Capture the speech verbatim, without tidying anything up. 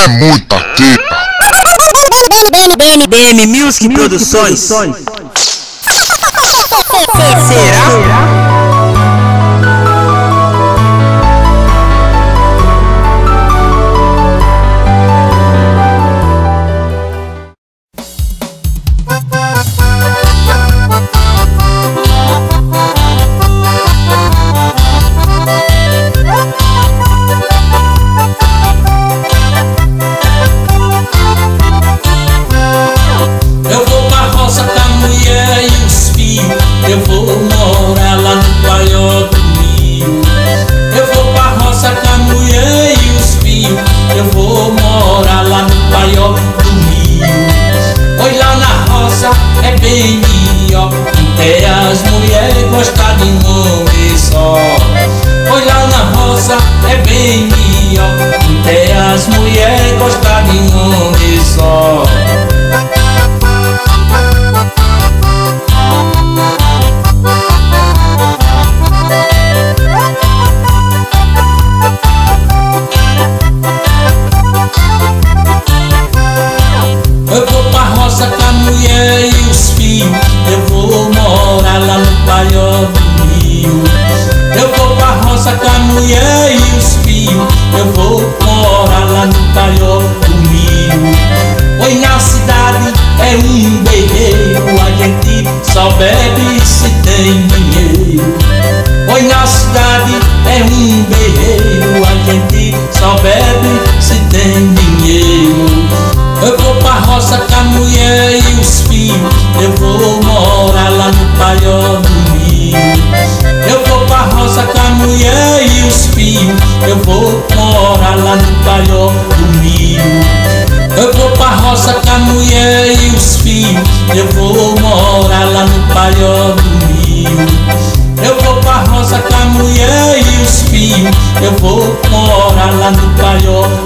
muita teta. B M Music Produções. Será? Eu vou morar lá no Paió do Rio. Eu vou pra roça com a mulher e os filhos. Eu vou morar lá no Paió do Rio. Pois lá na roça é bem melhor, até as mulheres gostam de um homem só. Pois lá na roça é bem melhor, até as mulheres gostam de um homem só. Eu vou pra roça com a mulher e os filhos. Eu vou morar lá no Paió do Rio. Eu vou pra roça com a mulher e os filhos. Eu vou morar lá no Paió do Rio. Pois na cidade é um berreiro, a gente só bebe se tem dinheiro. Pois na cidade é um berreiro, a gente só bebe se tem dinheiro. Eu vou pra roça com a mulher e os filhos. Eu vou morar lá no Paió do Rio. Eu vou pra roça com a mulher e os filhos. Eu vou morar lá no Paió do Rio. Eu vou pra roça com a mulher e os filhos. Eu vou morar lá no Paió do Rio. Eu vou pra roça com a mulher e os filhos. Eu vou morar lá no Paió